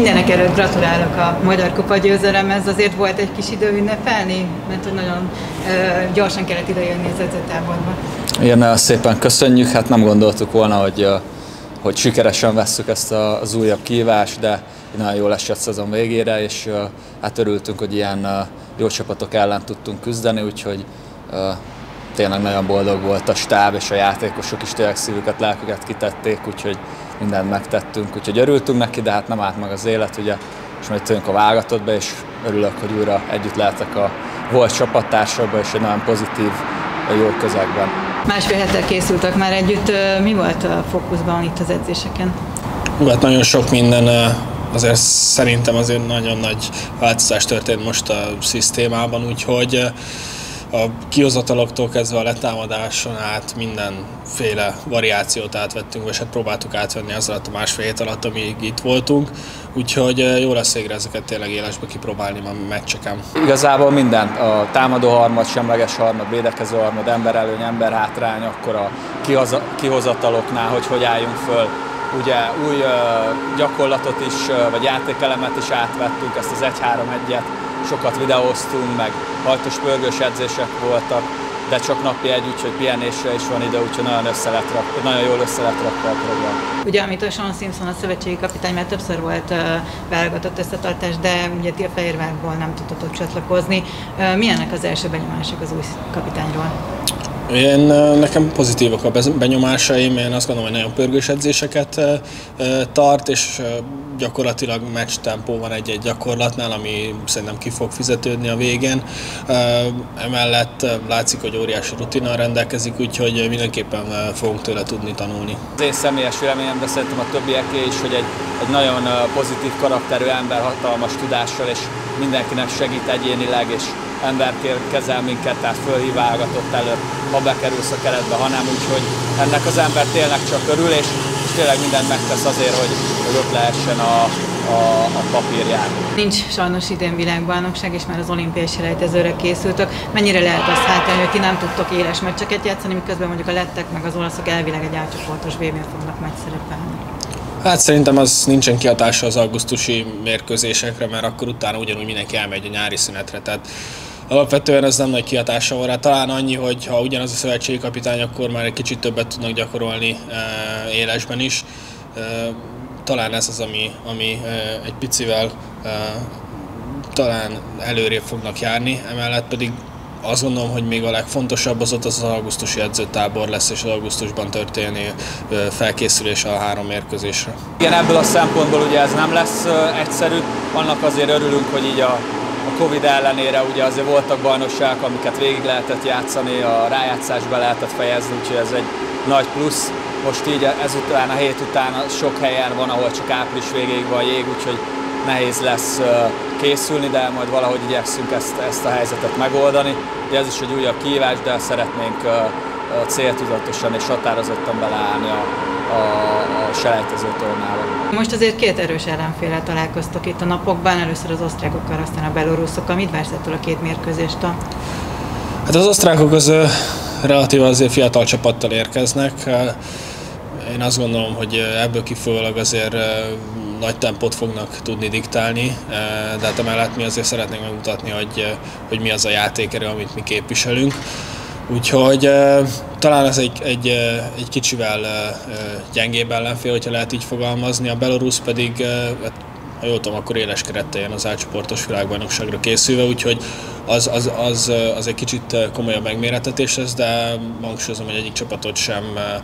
Mindenek előtt gratulálok a Magyar Kupa győzelemhez, azért volt egy kis idő ünnepelni, mert hogy nagyon gyorsan kellett idejönni az edzőtáborba. Igen, szépen köszönjük, hát nem gondoltuk volna, hogy sikeresen vesszük ezt az újabb kihívást, de nagyon jól esett szezon végére, és hát örültünk, hogy ilyen jó csapatok ellen tudtunk küzdeni, úgyhogy tényleg nagyon boldog volt a stáb, és a játékosok is tényleg szívüket, lelküket kitették, úgyhogy mindent megtettünk, úgyhogy örültünk neki, de hát nem állt meg az élet, ugye, és majd jöttünk a válogatottba, és örülök, hogy újra együtt lehetek a volt csapattársabbal, és egy nagyon pozitív, jó közegben. Másfél héttel készültek már együtt, mi volt a fókuszban itt az edzéseken? Hát nagyon sok minden, azért szerintem azért nagyon nagy változás történt most a szisztémában, úgyhogy a kihozataloktól kezdve a letámadáson át mindenféle variációt átvettünk, vagy hát próbáltuk átvenni az alatt a másfél hét alatt, amíg itt voltunk, úgyhogy jó lesz végre ezeket tényleg élesbe kipróbálni a meccseken. Igazából minden, a támadó harmad, semleges harmad, védekező harmad, emberelőny, emberhátrány, akkor a kihozataloknál, hogy álljunk föl. Ugye új gyakorlatot is, vagy játékelemet is átvettünk, ezt az 1-3-1-et, sokat videóztunk, meg hajtos pörgős edzések voltak, de csak napi egy, úgyhogy pihenésre is van ide, úgyhogy nagyon jól össze lett rakva a program. Ugye, amit a Sean Simpson, a szövetségi kapitány, mert többször volt válogatott összetartás, de ugye ti a Fehérvárból nem tudtatok csatlakozni. Milyenek az első benyomások az új kapitányról? Nekem pozitívak a benyomásaim, én azt gondolom, hogy nagyon pörgős edzéseket tart, és gyakorlatilag meccs tempó van egy-egy gyakorlatnál, ami szerintem ki fog fizetődni a végén. Emellett látszik, hogy óriási rutinnal rendelkezik, úgyhogy mindenképpen fogunk tőle tudni tanulni. Az én személyes véleményem, de szerintem a többieké is, hogy egy nagyon pozitív karakterű ember, hatalmas tudással, és mindenkinek segít egyénileg, és emberként kezel minket, tehát fölhív válogatott előtt, ha bekerülsz a keretbe, hanem úgyhogy ennek az ember tényleg csak örül, és tényleg mindent megtesz azért, hogy ott lehessen a papírján. Nincs sajnos idén világbajnokság, és már az olimpiai selejtezőre készültök. Mennyire lehet azt hátrálni, hogy ti nem tudtok éles meccseket játszani, miközben mondjuk a lettek meg az olaszok elvileg egy átcsoportos VB-n fognak megszerepelni? Hát szerintem az nincsen kihatása az augusztusi mérkőzésekre, mert akkor utána ugyanúgy mindenki elmegy a nyári szünetre. Tehát alapvetően ez nem nagy kihatása van rá. Talán annyi, hogy ha ugyanaz a szövetségi kapitány, akkor már egy kicsit többet tudnak gyakorolni élesben is. Talán ez az, ami egy picivel talán előrébb fognak járni, emellett pedig azt gondolom, hogy még a legfontosabb az ott az augusztusi edzőtábor lesz, és az augusztusban történő felkészülés a 3 mérkőzésre. Igen, ebből a szempontból ugye ez nem lesz egyszerű, annak azért örülünk, hogy így a Covid ellenére ugye azért voltak bajnokságok, amiket végig lehetett játszani, a rájátszásba lehetett fejezni, úgyhogy ez egy nagy plusz. Most így ezután, a hét után sok helyen van, ahol csak április végéig van jég, úgyhogy nehéz lesz készülni, de majd valahogy igyekszünk ezt a helyzetet megoldani. Ugye ez is egy újabb kihívás, de szeretnénk céltudatosan és határozottan beleállni a selejtező tornába. Most azért 2 erős ellenféllel találkoztok itt a napokban, először az osztrákokkal, aztán a beloruszokkal. Mit vársz ettől a 2 mérkőzéstől? Hát az osztrákok az relatívan azért fiatal csapattal érkeznek. Én azt gondolom, hogy ebből kifolyólag azért nagy tempót fognak tudni diktálni, de hát emellett mi azért szeretnénk megmutatni, hogy mi az a játékerő, amit mi képviselünk. Úgyhogy talán ez egy kicsivel gyengébb ellenfél, hogyha lehet így fogalmazni, a Belarus pedig, ha jól tudom, akkor éles kerettel jön az átcsoportos világbajnokságra készülve, úgyhogy az egy kicsit komolyabb megmérettetés lesz, de hangsúlyozom, hogy egyik csapatot sem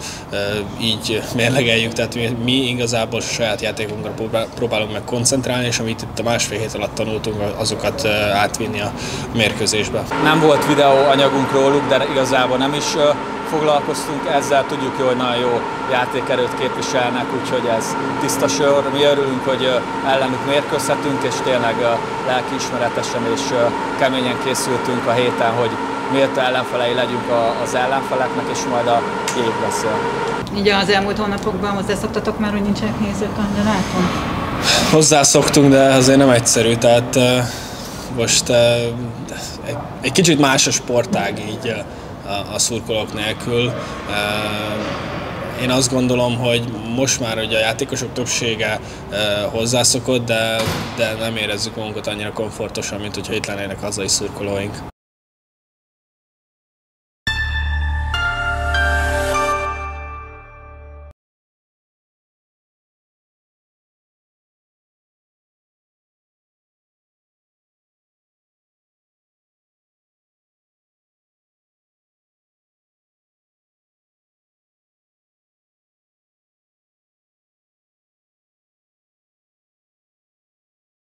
így mérlegeljük, tehát mi igazából a saját játékunkra próbálunk meg koncentrálni, és amit itt a másfél hét alatt tanultunk, azokat átvinni a mérkőzésbe. Nem volt videóanyagunk róluk, de igazából nem is foglalkoztunk ezzel, tudjuk jó, hogy nagyon jó játékerőt képviselnek, úgyhogy ez tiszta sor. Mi örülünk, hogy ellenük mérkőzhetünk, és tényleg lelkiismeretesen és keményen készültünk a héten, hogy méltó ellenfelei legyünk az ellenfeleknek, és majd a jég beszél. Így az elmúlt hónapokban hozzászoktatok már, hogy nincsenek nézők a Gyanáton? Hozzászoktunk, de azért nem egyszerű, tehát most egy kicsit más a sportág így a szurkolók nélkül. Én azt gondolom, hogy most már ugye a játékosok többsége hozzászokott, de nem érezzük magunkat annyira komfortosan, mint hogyha itt lennének hazai szurkolóink.